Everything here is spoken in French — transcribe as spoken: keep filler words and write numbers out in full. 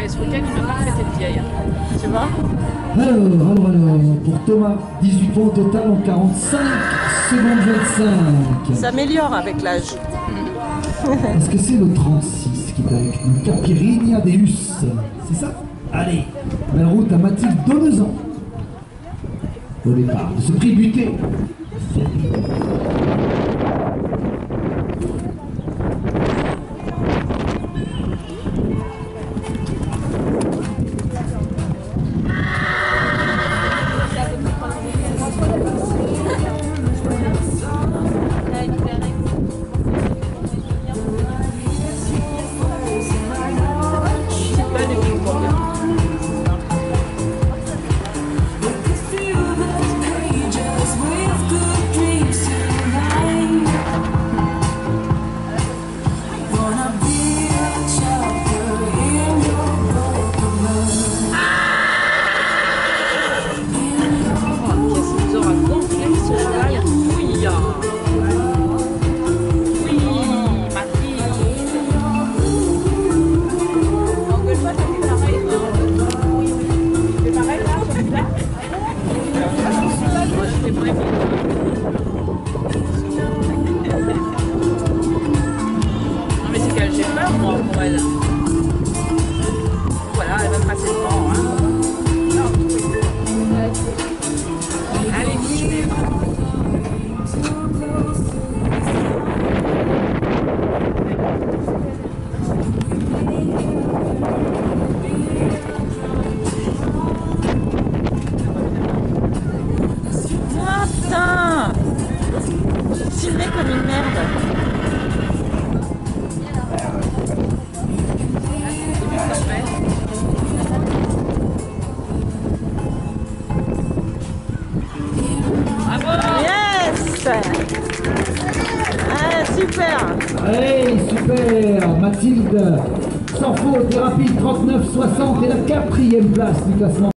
ce week-end, il m'a pas traité de vieille. Tu vois? Alors, alors, alors, pour Thomas, dix-huit points au total en quarante-cinq secondes vingt-cinq. Ça s'améliore avec l'âge. Est-ce que c'est le trente-six qui est avec nous? Capirini Adeus, c'est ça? Allez, belle route à Mathilde Donnezan. Au départ de ce prix buté. Voilà, elle va passer le temps. Hein. Allez, bouge-les. Ah putain! Filmé comme une merde. Ah, super! Allez, super! Mathilde, sans faute et rapide, trente-neuf soixante et la quatrième place du classement.